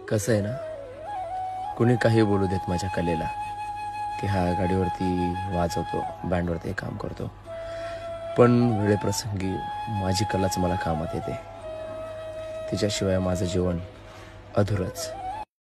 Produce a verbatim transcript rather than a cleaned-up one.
कसं आहे ना, कुणी काही बोलू देत माझ्या कलेला, की हा गाडीवरती वाजवतो, बँडवरती काम करतो, पण वेळेप्रसंगी माझी कलाच मला कामात येते. तिच्याशिवाय माझं जीवन अधुरंच.